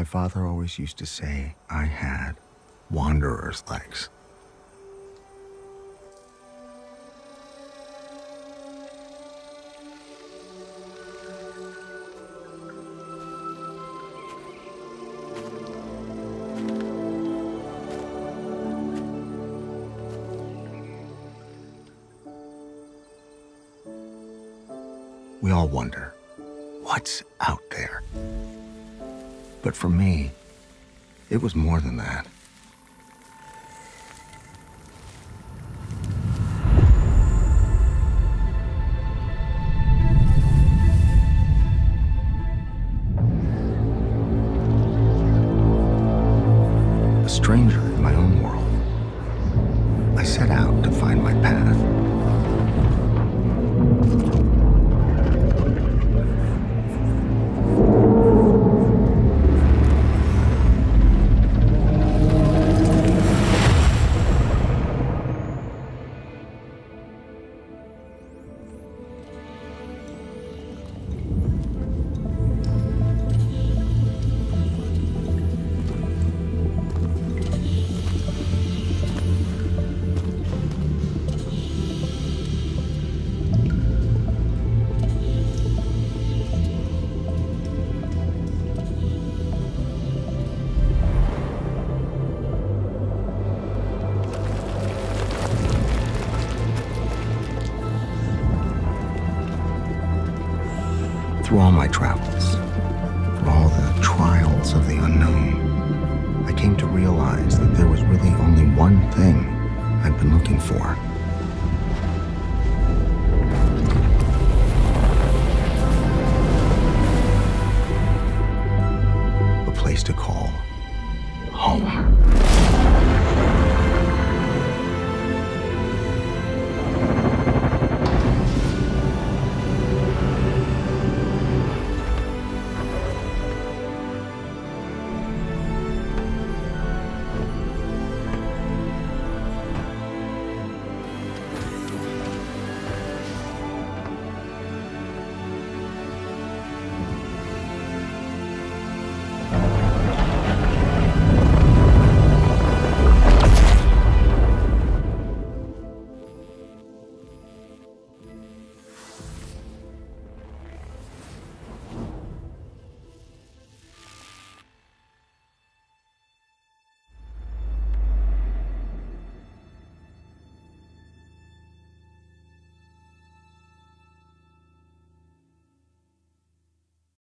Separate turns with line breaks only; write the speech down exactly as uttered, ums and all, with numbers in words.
father always used to say I had wanderer's legs. We all wonder, what's out there? But for me, it was more than that. A stranger in my own world, I set out to find my path. Through all my travels, through all the trials of the unknown, I came to realize that there was really only one thing I'd been looking for.